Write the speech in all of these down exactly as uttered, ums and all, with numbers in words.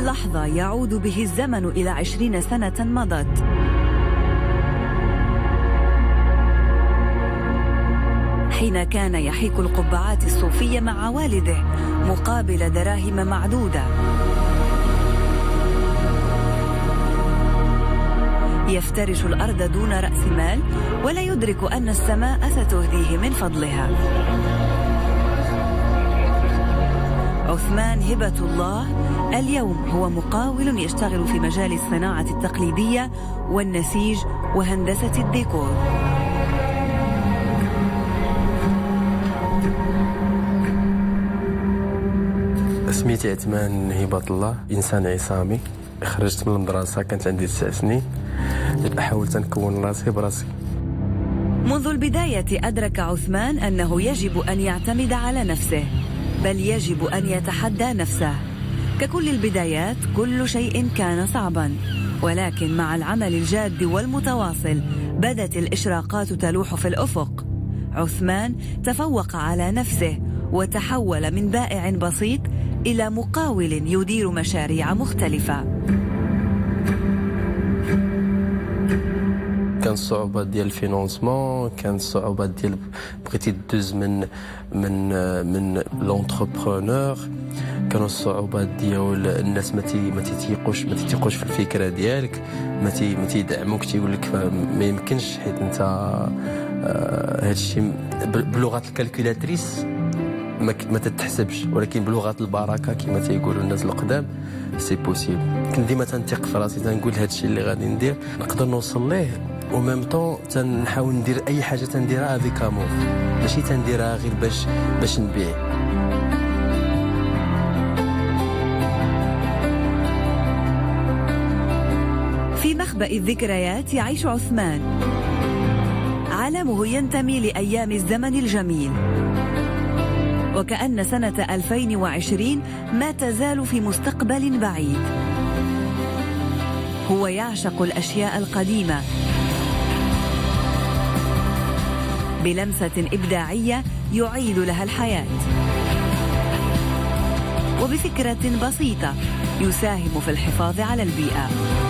اللحظة يعود به الزمن إلى عشرين سنة مضت. حين كان يحيك القبعات الصوفية مع والده مقابل دراهم معدودة. يفترش الأرض دون رأس مال ولا يدرك أن السماء ستهديه من فضلها. عثمان هبة الله اليوم هو مقاول يشتغل في مجال الصناعة التقليدية والنسيج وهندسة الديكور. سميتي عثمان هبة الله، إنسان عصامي. خرجت من المدرسة كانت عندي تسع سنين، حاولت نكون راسي براسي. منذ البداية أدرك عثمان أنه يجب أن يعتمد على نفسه، بل يجب أن يتحدى نفسه. ككل البدايات كل شيء كان صعبا، ولكن مع العمل الجاد والمتواصل بدت الإشراقات تلوح في الأفق. عثمان تفوق على نفسه وتحول من بائع بسيط إلى مقاول يدير مشاريع مختلفة. كان الصعوبة ديال الفينونسمون، كان الصعوبة ديال بغيتي تدوز من من من لونتربرونور، كانوا الصعوبات ديال الناس ما تي ما تيثيقوش ما تيثيقوش في الفكرة ديالك، ما تي ما تيدعموك، تيقول لك ما يمكنش حيت انت هذا الشيء بلغة الكالكولاتريس ما ما تتحسبش، ولكن بلغة البركة كما تيقولوا الناس القدام سي بوسيبل. كنت ديما تنثق في راسي، تنقول هذا الشيء اللي غادي ندير نقدر نوصل ليه، وميم طون تنحاول ندير اي حاجه تنديرها افيك امور، ماشي تنديرها غير باش باش نبيع. في مخبأ الذكريات يعيش عثمان، عالمه ينتمي لأيام الزمن الجميل، وكأن سنة ألفين وعشرين ما تزال في مستقبل بعيد. هو يعشق الأشياء القديمة بلمسة إبداعية يعيد لها الحياة، وبفكرة بسيطة يساهم في الحفاظ على البيئة.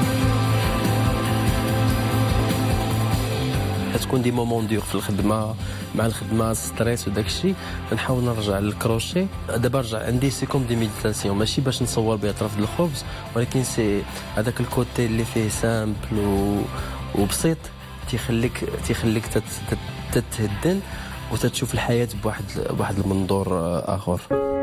تكون دي مومون ديور في الخدمه، مع الخدمه ستريس وداك الشيء نحاول نرجع للكروشي. دابا رجع عندي سي كوم دي ميديتاسيون، ماشي باش نصور بها طرف الخبز، ولكن سي هذاك الكوتي اللي فيه سامبل و... وبسيط تيخليك تيخليك تت... تتهدن وتتشوف الحياه بواحد بواحد المنظور اخر.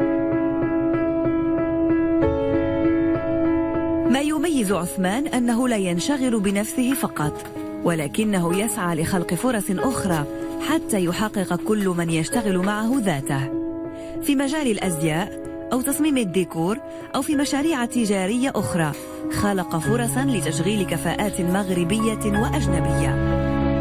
ما يميز عثمان أنه لا ينشغل بنفسه فقط، ولكنه يسعى لخلق فرص أخرى حتى يحقق كل من يشتغل معه ذاته، في مجال الأزياء أو تصميم الديكور أو في مشاريع تجارية أخرى. خلق فرصا لتشغيل كفاءات مغربية وأجنبية.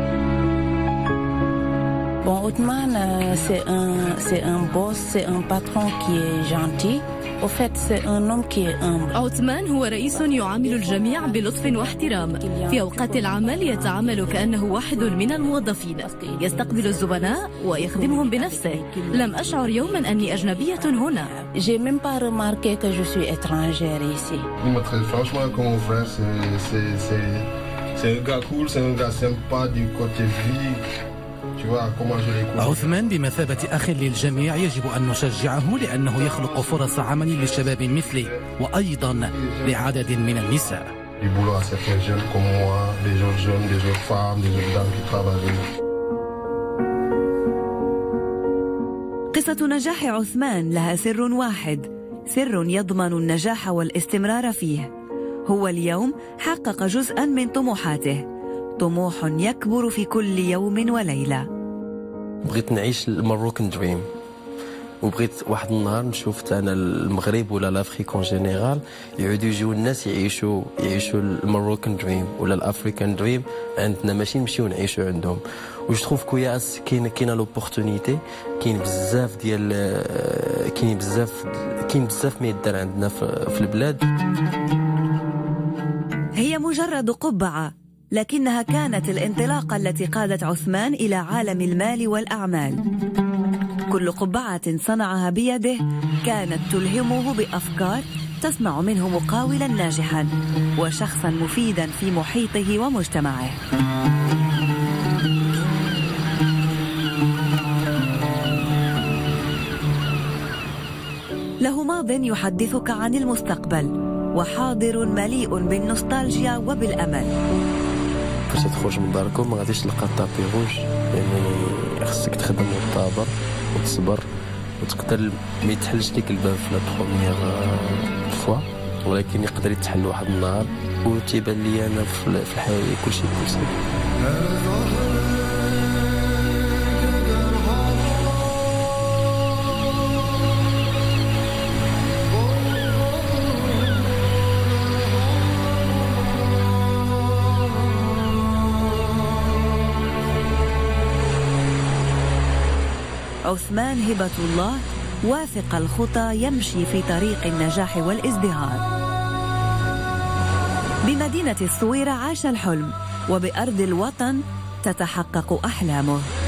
Bon, Othman, euh, c'est un, c'est un boss, c'est un patron qui est gentil. Au fait, c'est un homme qui est humble. عثمان هو رئيس يعامل الجميع بلطف واحترام. في أوقات العمل يتعامل كأنه واحد من الموظفين، يستقبل الزبناء ويخدمهم بنفسه. لم أشعر يوما أني أجنبية هنا. J'ai même pas remarqué que je suis étrangère ici. Franchement, comme mon frère, c'est, c'est, c'est, c'est un gars cool, c'est un gars sympa du côté vie. عثمان بمثابة أخ للجميع، يجب أن نشجعه لأنه يخلق فرص عمل للشباب مثلي وأيضا لعدد من النساء. قصة نجاح عثمان لها سر واحد، سر يضمن النجاح والاستمرار فيه. هو اليوم حقق جزءا من طموحاته، طموح يكبر في كل يوم وليلة. بغيت نعيش الماروكان دريم، وبغيت واحد النهار نشوف انا المغرب ولا لافريك اون جينيرال يعودوا يجيو الناس يعيشوا يعيشوا الماروكان دريم ولا الافريكان دريم عندنا، ماشي نمشيو نعيشوا عندهم. واش تخوف كوياس كاين كاينه لوبورتونيتي، كاين بزاف ديال كاين بزاف كاين بزاف ما يدار عندنا في البلاد. هي مجرد قبعة، لكنها كانت الانطلاقة التي قادت عثمان إلى عالم المال والأعمال. كل قبعة صنعها بيده كانت تلهمه بأفكار تصنع منه مقاولا ناجحا وشخصا مفيدا في محيطه ومجتمعه. له ماض يحدثك عن المستقبل وحاضر مليء بالنوستالجيا وبالأمل. فاش تخرج من داركم ما غاديش تلقى طابي روج، يعني خصك تخدم وتطابر وتصبر وتقدر ما يتحلش لك الباب في لا بروميير فوا، ولكن يقدر يتحل واحد النهار. وتيبان لي انا في الحياه كلشي بوسيبل. عثمان هبة الله واثق الخطى يمشي في طريق النجاح والازدهار. بمدينة الصويرة عاش الحلم، وبأرض الوطن تتحقق أحلامه.